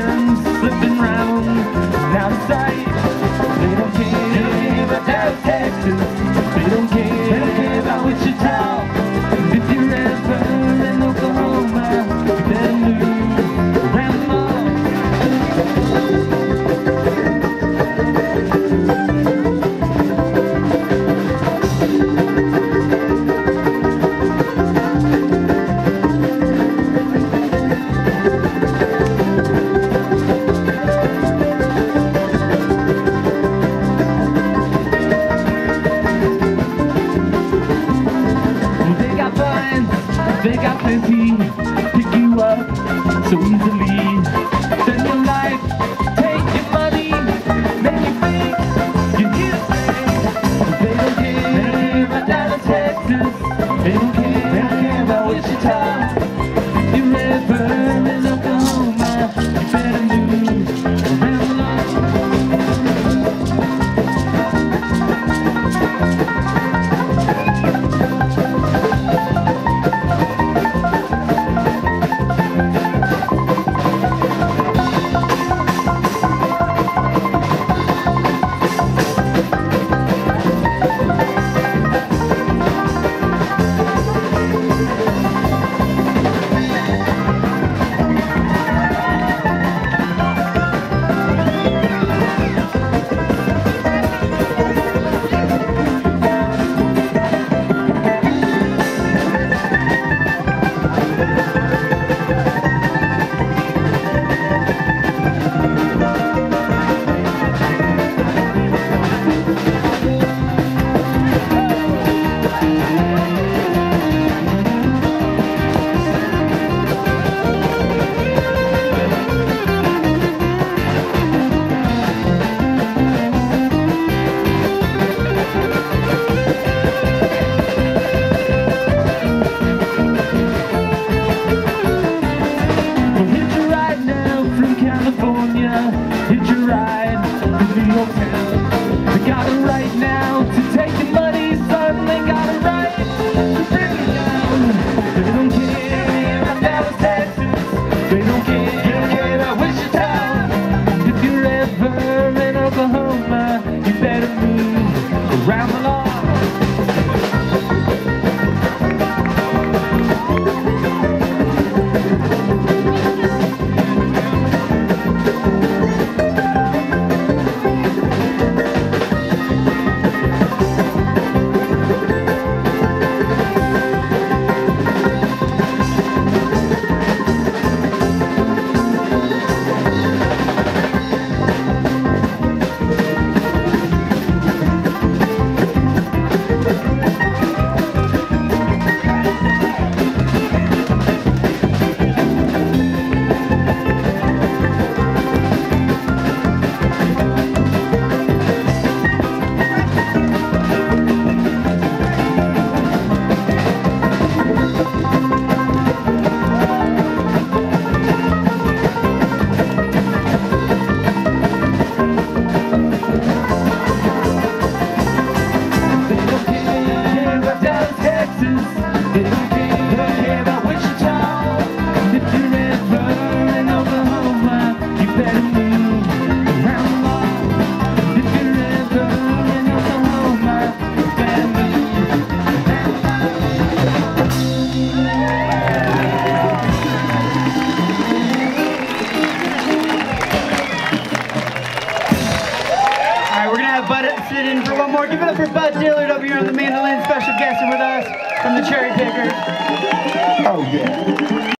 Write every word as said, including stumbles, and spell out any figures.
ocean slipping round out of sight. They don't care about Dallas, Texas. They don't care, they don't care about Wichita. If you're ever in Oklahoma, you better move around the mall. They got plenty, pick you up so easily. Spend your life, take your money, make you think you're here to stay. They don't care about Dallas, Texas. They don't care, they don't care about Wichita. If you're ever in Oklahoma, you better move around the lawn. Hit your ride to New York town. They got it right now to take your money, son. They got it right to bring you down. They don't care about Dallas, Texas. They don't care, they don't care about Wichita. If you're ever in Oklahoma, you better move around the lawn. Sit in for one more. Give it up for Bud Dillard over here on the mandolin, special guest with us from the Cherry Pickers. Oh yeah.